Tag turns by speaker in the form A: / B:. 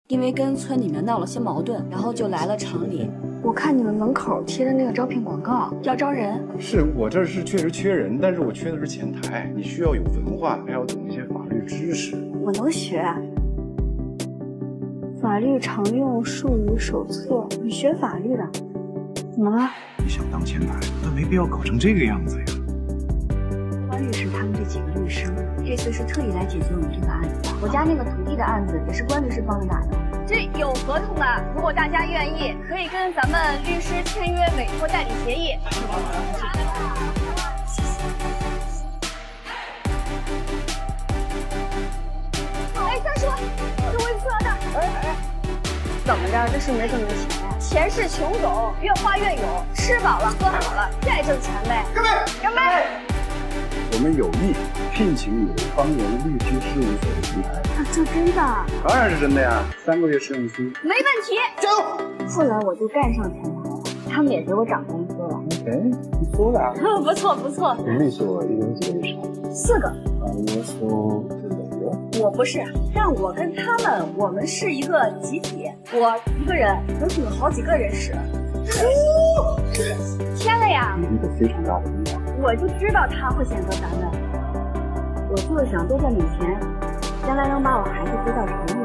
A: 因为跟村里面闹了些矛盾，然后就来了厂里。
B: 我看你们门口贴的那个招聘广告，要招人。
C: 是我这是确实缺人，但是我缺的是前台。你需要有文化，还要懂一些法律知识。
B: 我能学。法律常用术语手册，你学法律的，怎么了？
C: 你想当前台，那没必要搞成这个样子呀。
B: 关律师他们这几个律师，这次是特意来解决我们这个案子的。我家那个土地的案子也是关律师帮着打的。
D: 这有合同的，如果大家愿意，可以跟咱们律师签约委托代理协议。哎，大叔，这我一次要的。哎，
B: 怎么着？这是没挣着钱呀？
D: 钱是穷走，越花越有，吃饱了喝好了，再挣钱呗。
C: 干杯！
D: 干杯！
C: 我们有意聘请你为方圆律师事务所的平台。
B: 啊，这真的？
C: 当然是真的呀，3个月试用期，
D: 没问题。
C: 加油！
B: 后来我就干上前台了，他们也给我涨工资了。
C: OK，不错啦。
D: 不错不错。
C: 你律所一共几个律师
B: ？4个。
C: 我所是哪个？
D: 我不是，但我跟他们，我们是一个集体。我一个人能顶好几个人事。签了呀。
C: 一个非常大的力量。
D: 我就知道他会选择咱们。
B: 我就是想多挣点钱，将来能把我孩子接到城里。